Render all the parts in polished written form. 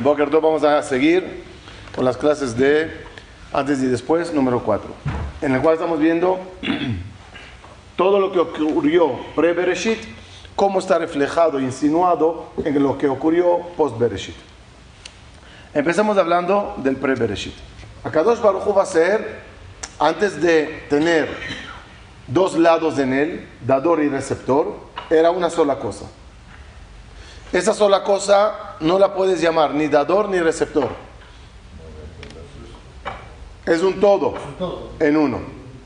Boker Tov, vamos a seguir con las clases de antes y después, número 4, en el cual estamos viendo todo lo que ocurrió pre-Bereshit, cómo está reflejado e insinuado en lo que ocurrió post-Bereshit. Empezamos hablando del pre-Bereshit. Akadosh Baruj Hu va a ser, antes de tener dos lados en él, dador y receptor, era una sola cosa. Esa sola cosa no la puedes llamar ni dador ni receptor. Es un todo en uno.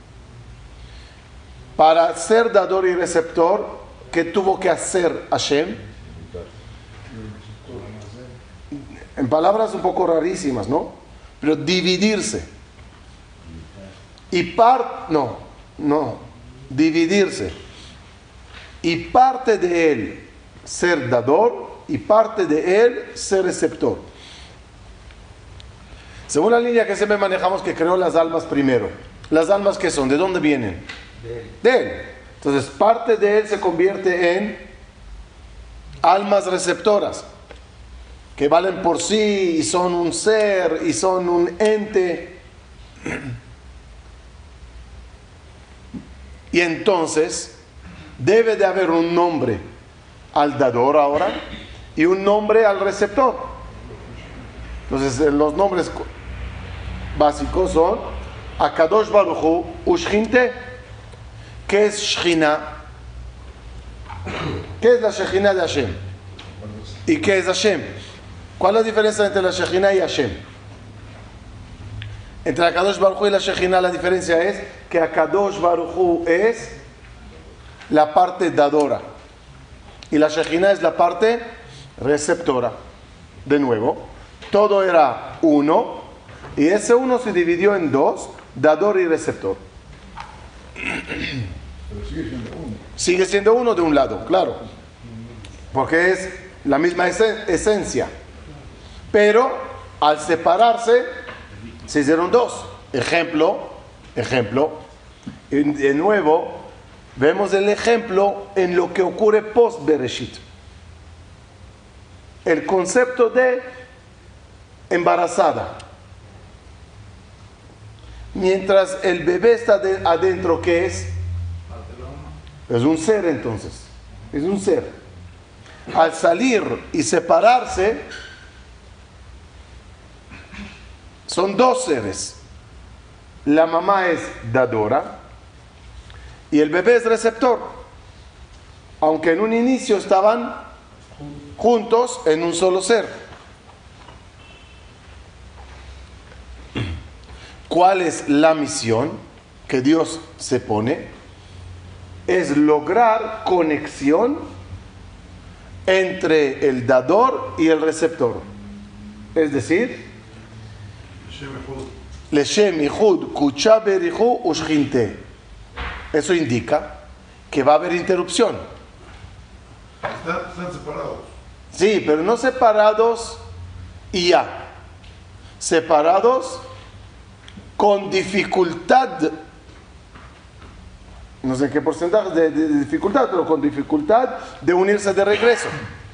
Para ser dador y receptor, ¿qué tuvo que hacer Hashem? En palabras un poco rarísimas, ¿no? Pero dividirse. Dividirse. Y parte de él ser dador y parte de él ser receptor. Según la línea que siempre manejamos, que creó las almas primero. ¿Las almas qué son? ¿De dónde vienen? De él. Entonces parte de él se convierte en almas receptoras, que valen por sí y son un ser y son un ente. Y entonces debe de haber un nombre al dador ahora y un nombre al receptor. Entonces los nombres básicos son Akadosh Baruj Hu Ushchinte. ¿Qué es Shechina? ¿Qué es la Shechina de Hashem? ¿Y qué es Hashem? ¿Cuál es la diferencia entre la Shechina y Hashem? Entre Akadosh Baruj Hu y la Shechina la diferencia es que Akadosh Baruj Hu es la parte dadora y la Shechina es la parte receptora. De nuevo, todo era uno y ese uno se dividió en dos, dador y receptor. Pero sigue siendo uno. Sigue siendo uno de un lado, claro, porque es la misma esencia, pero al separarse se hicieron dos. Ejemplo, de nuevo vemos el ejemplo en lo que ocurre post Bereshit. El concepto de embarazada. Mientras el bebé está adentro, ¿qué es? Es un ser, entonces. Es un ser. Al salir y separarse, son dos seres. La mamá es dadora y el bebé es receptor. Aunque en un inicio estaban juntos en un solo ser. ¿Cuál es la misión que Dios se pone? Es lograr conexión entre el dador y el receptor. Es decir, Leshem Ichud Kucha Berichu Ushchinte. Eso indica que va a haber interrupción. Están separados. Sí, pero no separados y ya. Separados con dificultad, no sé qué porcentaje de dificultad, pero con dificultad de unirse de regreso.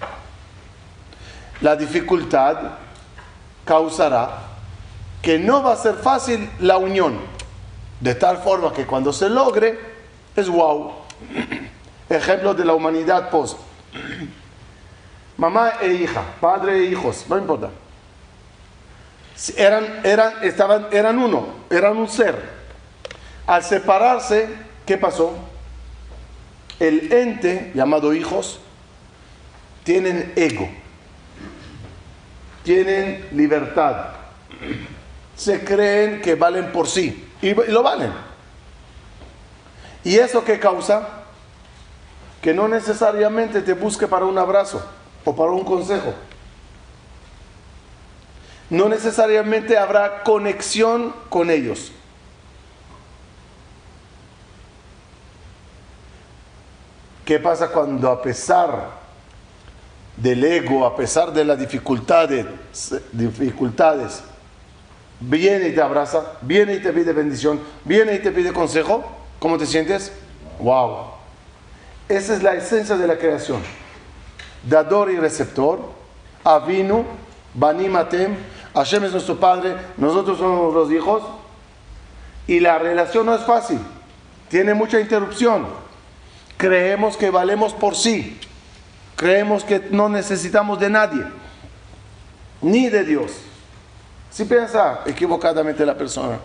La dificultad causará que no va a ser fácil la unión, de tal forma que cuando se logre es wow. Ejemplo de la humanidad post. Mamá e hija, padre e hijos, no importa. Eran uno, eran un ser. Al separarse, ¿qué pasó? El ente llamado hijos tienen ego, tienen libertad, se creen que valen por sí y lo valen. ¿Y eso qué causa? Que no necesariamente te busque para un abrazo o para un consejo. No necesariamente habrá conexión con ellos. ¿Qué pasa cuando a pesar del ego, a pesar de las dificultades, viene y te abraza, viene y te pide bendición, viene y te pide consejo? ¿Cómo te sientes? ¡Wow! Esa es la esencia de la creación. Dador y receptor, Avinu Banim atem, Hashem es nuestro padre, nosotros somos los hijos. Y la relación no es fácil, tiene mucha interrupción. Creemos que valemos por sí, creemos que no necesitamos de nadie, ni de Dios. Si piensa equivocadamente la persona.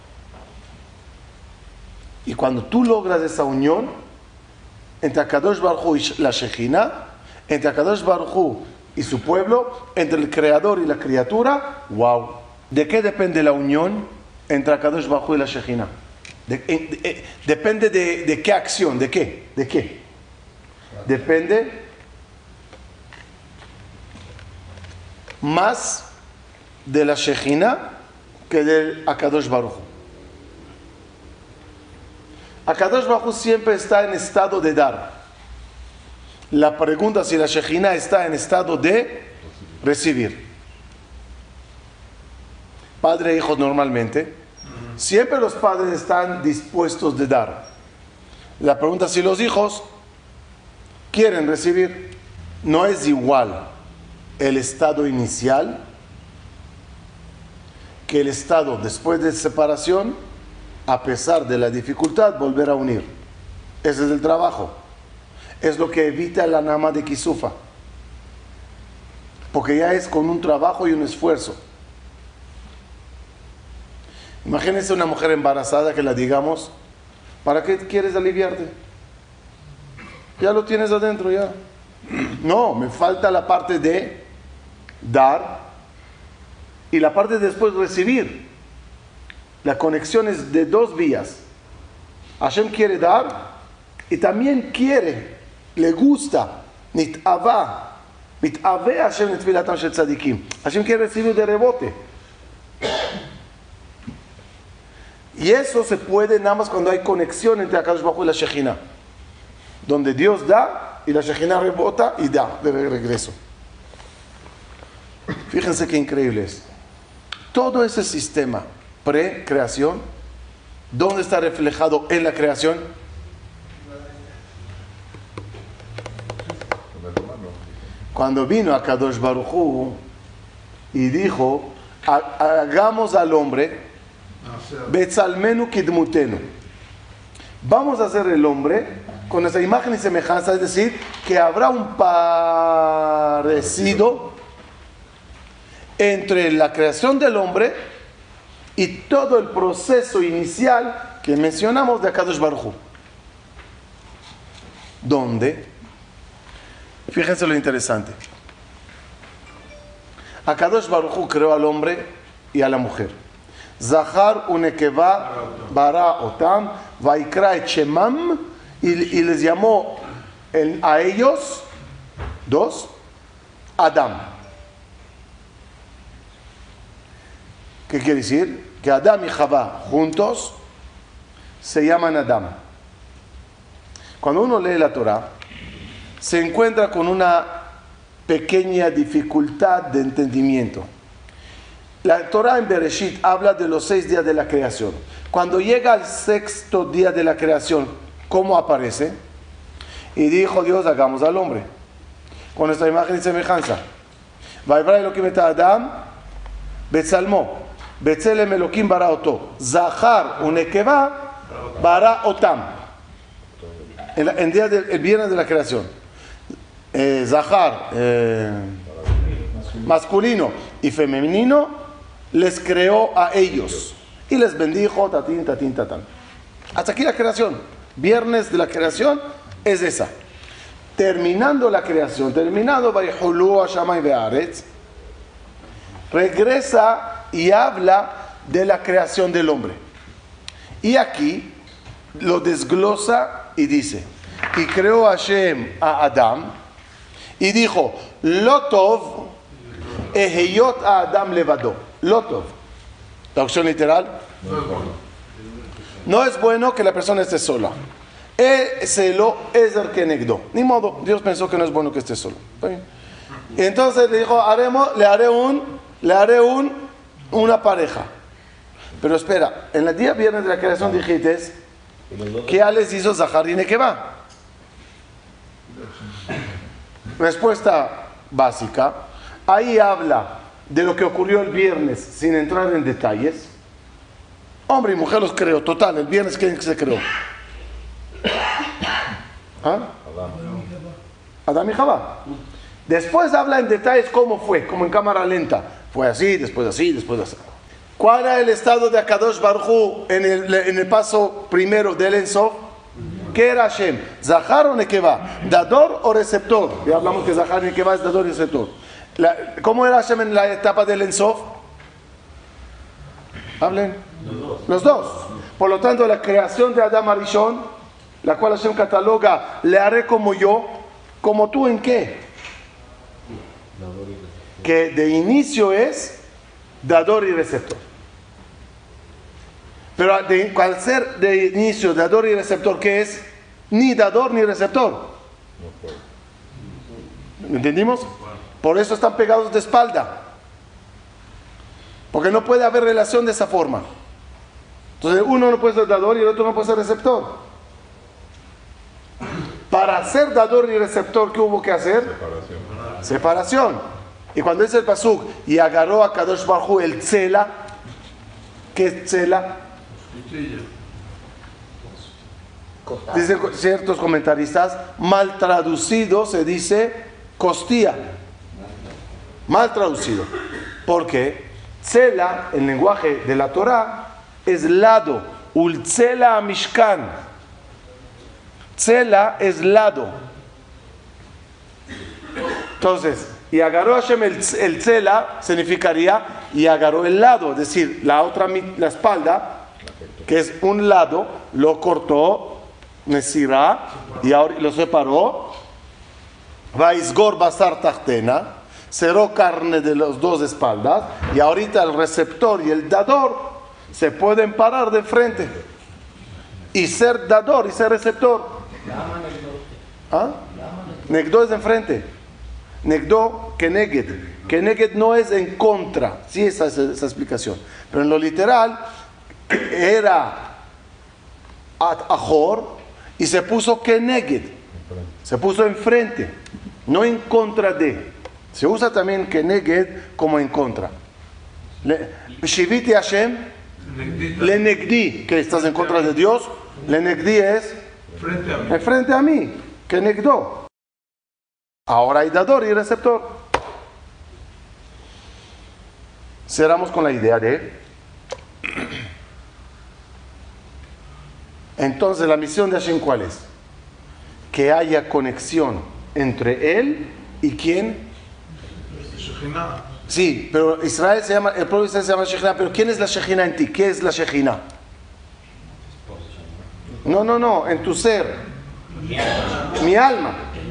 Y cuando tú logras esa unión entre Akadosh Baruj Hu y la Shejina, entre Akadosh Baruj Hu y su pueblo, entre el creador y la criatura, wow. ¿De qué depende la unión entre Akadosh Baruj Hu y la Shejina? Depende de qué acción, de qué. Depende más de la Shejina que del Akadosh Baruj Hu. Akadosh Baruj Hu siempre está en estado de dar. La pregunta es si la Shejina está en estado de recibir. Padre e hijos normalmente, siempre los padres están dispuestos de dar. La pregunta es si los hijos quieren recibir. No es igual el estado inicial que el estado después de separación, a pesar de la dificultad, volver a unir. Ese es el trabajo. Es lo que evita la nama de Kisufa. Porque ya es con un trabajo y un esfuerzo. Imagínense una mujer embarazada que la digamos, ¿para qué quieres aliviarte? Ya lo tienes adentro ya. No, me falta la parte de dar y la parte de después recibir. La conexión es de dos vías. Hashem quiere dar y también quiere, le gusta, nit'ava Hashem netfilatam shel tzadikim. Hashem quiere recibir de rebote. Y eso se puede nada más cuando hay conexión entre Akadosh Baruj Hu y la Shejina, donde Dios da y la Shejina rebota y da de regreso. Fíjense qué increíble es. Todo ese sistema pre-creación, ¿dónde está reflejado en la creación? Cuando vino Akadosh Baruj Hu y dijo, hagamos al hombre Betzalmenu Kidmutenu. Vamos a hacer el hombre con esa imagen y semejanza, es decir, que habrá un parecido entre la creación del hombre y todo el proceso inicial que mencionamos de Akadosh Baruj Hu. ¿Dónde? Fíjense lo interesante. Akadosh Baruj Hu creó al hombre y a la mujer. Zahar unekeva bara otam vaikra et shemam, y les llamó a ellos dos Adam. ¿Qué quiere decir? Que Adam y Javá juntos se llaman Adam. Cuando uno lee la Torah, se encuentra con una pequeña dificultad de entendimiento. La Torah en Bereshit habla de los 6 días de la creación. Cuando llega al 6º día de la creación, ¿cómo aparece? Y dijo Dios, hagamos al hombre con nuestra imagen y semejanza. Vayvra Elohim et Adam betzalmo betzelem Elohim bara oto zahar unekeva bara otam. El día del viernes de la creación, zahar masculino y femenino les creó a ellos y les bendijo, tatín, tatín, tatán. Hasta aquí la creación. Viernes de la creación es esa. Terminando la creación, terminado Vayhulu Hashamay Ve'aretz, regresa y habla de la creación del hombre. Y aquí lo desglosa y dice, y creó Hashem a Adam y dijo, Lotov eheyot a Adam levado. Lotov. Traducción literal. No es bueno que la persona esté sola. Selo ezer kenegdo. Ni modo, Dios pensó que no es bueno que esté solo. Entonces le dijo, le haré una pareja. Pero espera, en el día viernes de la creación dijiste que ya les hizo Zahar y Nekeva. Respuesta básica. Ahí habla de lo que ocurrió el viernes, sin entrar en detalles. Hombre y mujer los creó, total, el viernes ¿quién se creó? ¿Ah? Adán y Jabá. Después habla en detalles cómo fue, como en cámara lenta. Fue así, después así, después así. ¿Cuál era el estado de Akadosh Baruj Hu en el paso primero del En Sof? ¿Qué era Hashem? ¿Zahar o Nekeva? ¿Dador o receptor? Ya hablamos que Zahar y Nekeva es dador y receptor. ¿Cómo era Hashem en la etapa del En Sof? Hablen. Los dos. Por lo tanto, la creación de Adam Arishon, la cual Hashem cataloga, le haré como yo, como tú en qué? Que de inicio es dador y receptor. Pero al ser de inicio dador y receptor, ¿qué es? Ni dador ni receptor. ¿Entendimos? Por eso están pegados de espalda. Porque no puede haber relación de esa forma. Entonces uno no puede ser dador y el otro no puede ser receptor. Para ser dador y receptor, ¿qué hubo que hacer? Separación. Y cuando dice el pasuk, y agarró a Kadosh Baruj Hu el tzela, ¿qué es tzela? Dicen ciertos comentaristas, mal traducido se dice costilla. Mal traducido. ¿Por qué? Tzela, en lenguaje de la Torah, es lado. Ultzela mishkan. Tzela es lado. Entonces, y agarró Hashem el tzela, significaría, y agarró el lado, es decir, la espalda, que es un lado, lo cortó, Nesirá, y ahora lo separó, Vaisgor basar tachtena, cerró carne de las dos espaldas, y ahorita el receptor y el dador se pueden parar de frente, y ser dador y ser receptor. ¿Ah? Negdo es de enfrente. Negdo, Keneged. Keneged no es en contra. Sí, esa es esa explicación. Pero en lo literal, era Ahor y se puso Keneged. Se puso enfrente, no en contra de. Se usa también Keneged como en contra. Shiviti Hashem, le negdi, que estás en contra de Dios. Le negdi es frente a mí, Kenegdo. Ahora hay dador y receptor. Cerramos con la idea de... Entonces, la misión de Hashem, ¿cuál es? Que haya conexión entre él y quién. Shekhinah. Sí, pero Israel se llama, el pueblo de Israel se llama Shekhinah, pero ¿quién es la Shekhinah en ti? ¿Qué es la Shekhinah? No, en tu ser. Mi alma.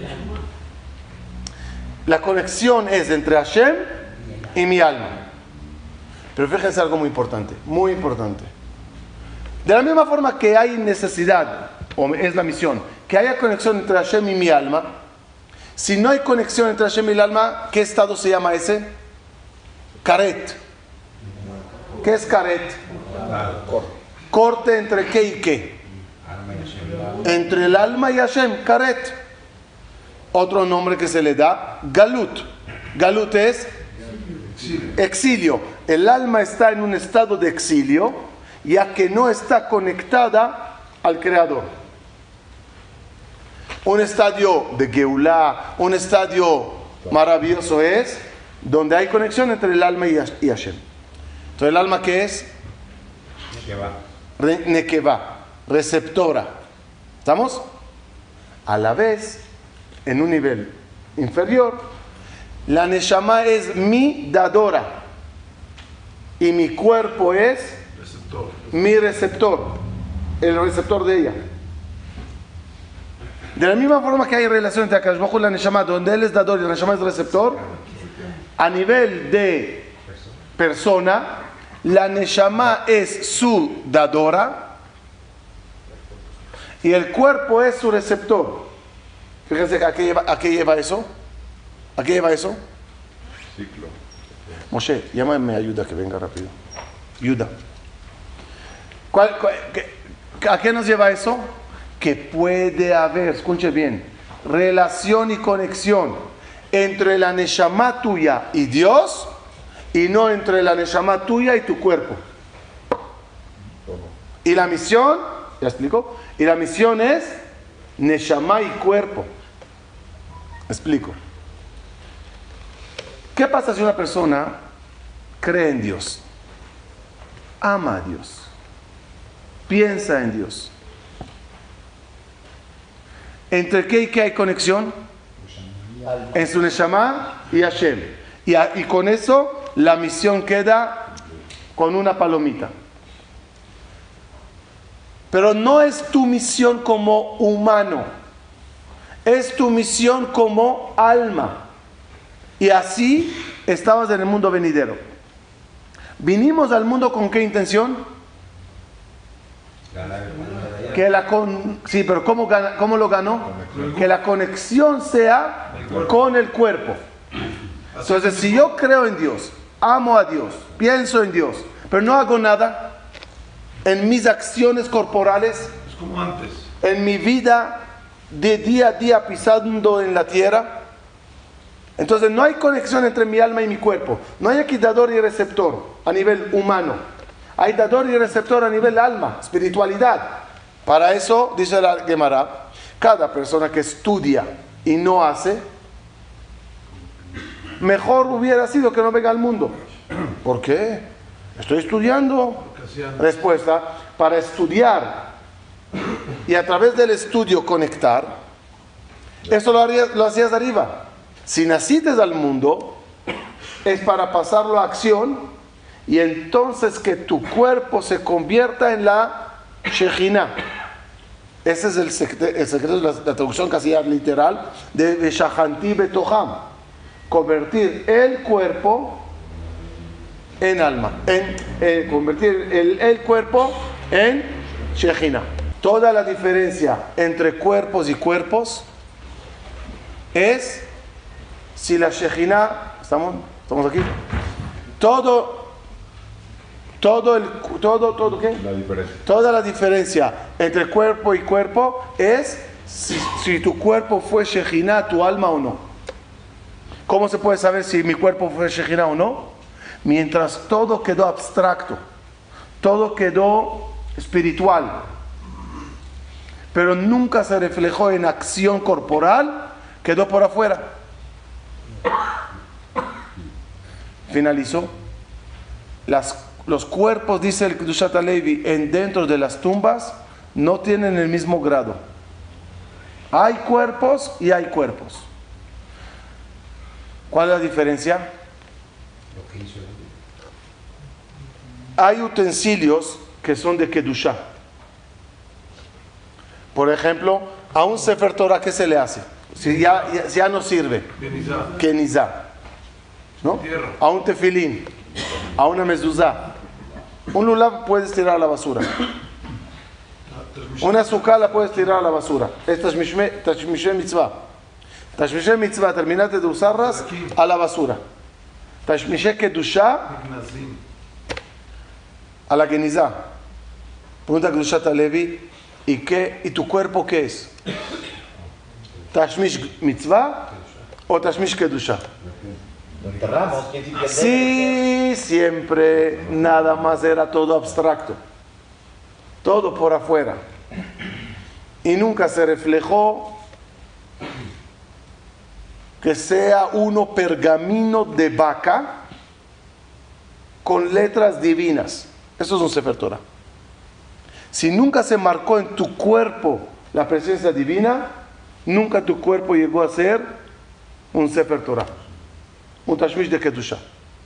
La conexión es entre Hashem y mi alma. Pero fíjense algo muy importante, muy importante. De la misma forma que hay necesidad, o es la misión, que haya conexión entre Hashem y mi alma, si no hay conexión entre Hashem y el alma, ¿qué estado se llama ese? Karet. ¿Qué es karet? Corte entre qué y qué. Entre el alma y Hashem, karet. Otro nombre que se le da, galut. Galut es exilio. El alma está en un estado de exilio, ya que no está conectada al Creador. Un estadio de Geulah, un estadio maravilloso es donde hay conexión entre el alma y Hashem. Entonces, ¿el alma qué es? Nekeva, receptora. ¿Estamos? A la vez, en un nivel inferior, la Neshama es mi dadora y mi cuerpo es mi receptor, el receptor de ella. De la misma forma que hay relación entre Akadosh Baruj Hu y la Neshama, donde él es dador y la Neshama es receptor, a nivel de persona, la Neshama es su dadora y el cuerpo es su receptor. Fíjense, ¿a qué lleva eso? ¿A qué lleva eso? Ciclo. Moshe, llámame ayuda que venga rápido. Ayuda. ¿A qué nos lleva eso? Que puede haber, escuche bien, relación y conexión entre la Neshama tuya y Dios, y no entre la neshama tuya y tu cuerpo. Y la misión, ¿ya explico? Y la misión es neshama y cuerpo. Explico. ¿Qué pasa si una persona cree en Dios? Ama a Dios. Piensa en Dios. ¿Entre qué y qué hay conexión? En su neshama y Hashem. Y con eso la misión queda con una palomita. Pero no es tu misión como humano. Es tu misión como alma. Y así estabas en el mundo venidero. Vinimos al mundo ¿con qué intención? Sí, pero ¿cómo lo ganó? Que la conexión sea con el cuerpo. Entonces, si yo creo en Dios, amo a Dios, pienso en Dios, pero no hago nada en mis acciones corporales, Es como antes. en mi vida de día a día pisando en la tierra, entonces no hay conexión entre mi alma y mi cuerpo. No hay aquí dador y receptor a nivel humano. Hay dador y receptor a nivel alma, espiritualidad. Para eso, dice la Gemara, cada persona que estudia y no hace, mejor hubiera sido que no venga al mundo. ¿Por qué? Estoy estudiando. Respuesta, para estudiar y a través del estudio conectar, eso lo hacías arriba. Si naciste al mundo, es para pasarlo a acción y entonces que tu cuerpo se convierta en la Shejina. Ese es el secreto de la traducción casi literal de Veshahanti Betoham. Convertir el cuerpo en alma. Convertir el cuerpo en Shejina. Toda la diferencia entre cuerpos y cuerpos es si la Shejina, ¿estamos aquí? ¿Qué? La diferencia. Toda la diferencia entre cuerpo y cuerpo es si tu cuerpo fue Shejina, tu alma o no. ¿Cómo se puede saber si mi cuerpo fue Shejina o no? Mientras todo quedó abstracto, todo quedó espiritual, pero nunca se reflejó en acción corporal, quedó por afuera. Finalizó. Los cuerpos, dice el Kedushat HaLevi, dentro de las tumbas no tienen el mismo grado. Hay cuerpos y hay cuerpos. ¿Cuál es la diferencia? Hay utensilios que son de Kedushá. Por ejemplo, a un Sefer Torah, ¿qué se le hace? Si ya no sirve. Kenizá. ¿No? A un tefilín, a una mezuzá. Un lulav puedes tirar a la basura. Una azúcar la puedes tirar a la basura. Es tashmishe mitzvah. Tashmishe mitzvah, terminaste de usarlas a la basura. Tashmishe kedusha a la genizá. Pregunta Kedushat HaLevi, ¿y tu cuerpo qué es? ¿Tashmish mitzvah o tashmish kedusha? Sí, siempre nada más era todo abstracto, todo por afuera, y nunca se reflejó que sea uno pergamino de vaca con letras divinas. Eso es un Sefer Torah. Si nunca se marcó en tu cuerpo la presencia divina, nunca tu cuerpo llegó a ser un Sefer Torah, un Tashmish de Kedusha.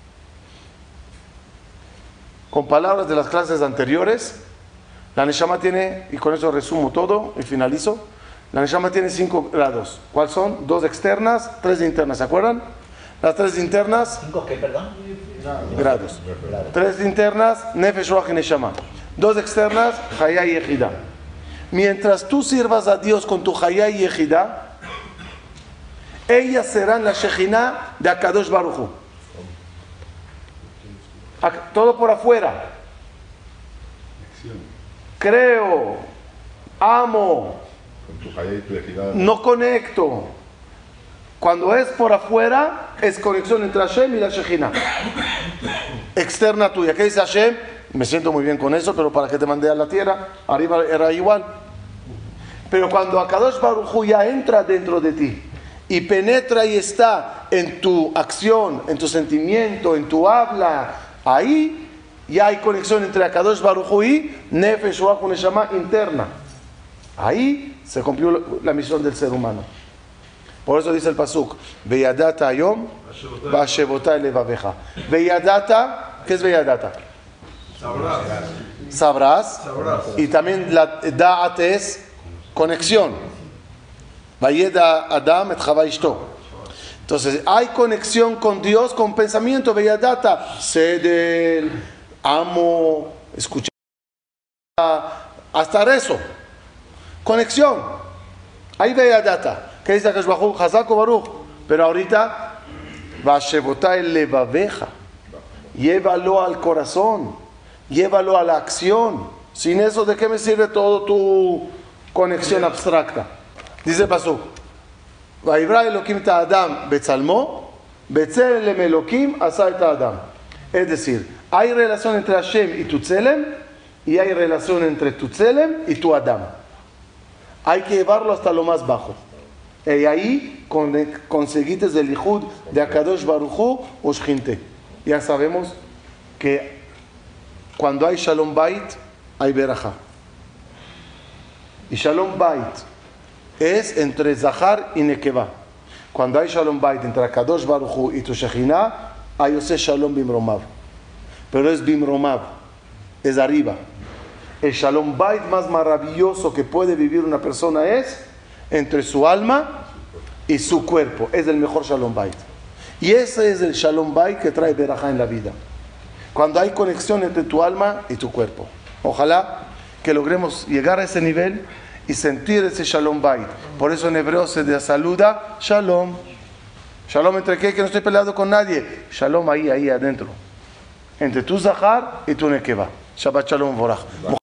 Con palabras de las clases anteriores, la Neshama tiene, y con eso resumo todo y finalizo, la Neshama tiene 5 grados. ¿Cuáles son? 2 externas, 3 internas. ¿Se acuerdan? Las 3 internas. ¿5 qué, perdón? Grados. 3 internas, Nefesh, Ruach y Neshama. 2 externas, Hayá y Yehidá. Mientras tú sirvas a Dios con tu Hayá y Yehidá, ellas serán la Shejina de Akadosh Baruj Hu. Todo por afuera. Creo, amo, Con tu Hayá y tu Yehidá. no conecto. Cuando es por afuera, es conexión entre Hashem y la Shejina. Externa tuya. ¿Qué dice Hashem? Me siento muy bien con eso, pero para que te mandé a la tierra, arriba era igual. Pero cuando Akadosh Baruj Hu ya entra dentro de ti y penetra y está en tu acción, en tu sentimiento, en tu habla, ahí ya hay conexión entre Akadosh Baruj Hu y Nefesh Ruach Neshama interna. Ahí se cumplió la misión del ser humano. Por eso dice el pasuk, Veyadata Ayom, Vashevota Levaveja. Veyadata, ¿qué es Veyadata? Sabrás. Y también la Da'at es conexión. Vayeda Adam et Chava Ishto. Entonces, hay conexión con Dios, con pensamiento, Veyadata, Sedel, amo, escuchar, hasta rezo. Conexión. Ahí Veyadata. ¿Qué dice Akadosh Baruj Hu? Hazak o Baruch. Pero ahorita, Vashevota Levaveja. Llévalo al corazón. Llévalo a la acción. Sin eso, ¿de qué me sirve todo tu conexión abstracta? Dice el pasuk, Vayivra Elokim ta Adam betzalmo, betzelem Elokim asa et Adam. Es decir, hay relación entre Hashem y tu tzelem, y hay relación entre tu tzelem y tu Adam. Hay que llevarlo hasta lo más bajo. Y ahí conseguiste el Ijud de Akadosh Baruj Hu o Shchinte. Ya sabemos que cuando hay Shalom Bait, hay Berajá. Y Shalom Bait es entre Zahar y Nekeva. Cuando hay Shalom Bait entre Akadosh Baruj Hu y tu Shekhinah, hay Ose Shalom Bimromav. Pero es Bimromav, es arriba. El Shalom Bait más maravilloso que puede vivir una persona es entre su alma y su cuerpo. Es el mejor Shalom Bait. Y ese es el Shalom Bait que trae Berajá en la vida. Cuando hay conexión entre tu alma y tu cuerpo. Ojalá que logremos llegar a ese nivel y sentir ese Shalom Bait. Por eso en hebreo se saluda Shalom. Shalom entre qué? Que no estoy peleado con nadie. Shalom ahí adentro. Entre tu Zahar y tu Nekeva. Shabbat Shalom Vorach.